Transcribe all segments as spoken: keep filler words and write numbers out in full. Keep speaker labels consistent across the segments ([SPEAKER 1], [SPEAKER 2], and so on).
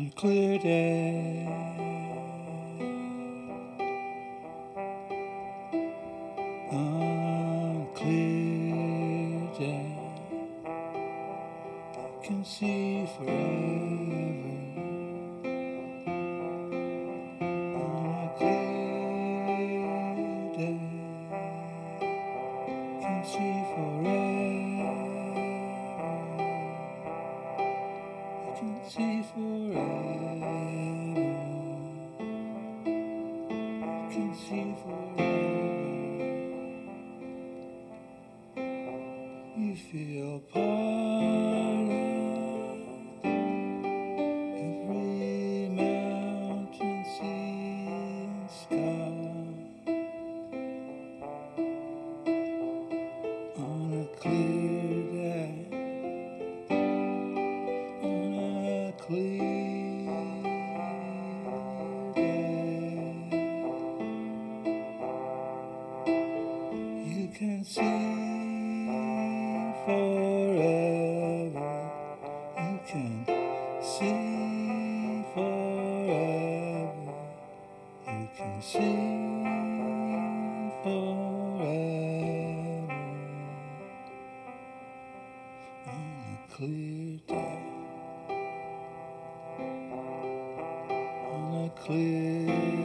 [SPEAKER 1] a clear day. On a clear day, you can see forever. On a clear day, you can see forever. You can see forever. You can see forever. You feel part of every mountain, sea, and sky. On a clear day, on a clear day, you can see forever. You can see forever. You can see forever. On a clear day, on a clear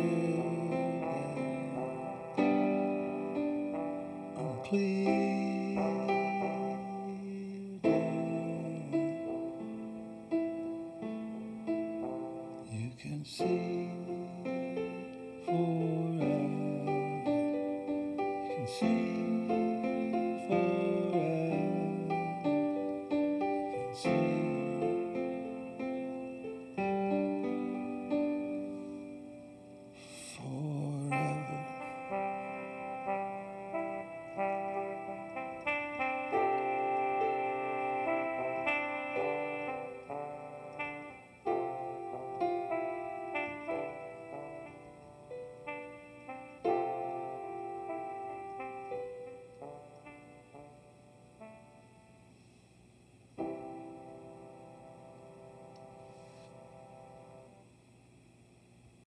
[SPEAKER 1] day, on a clear day, you can see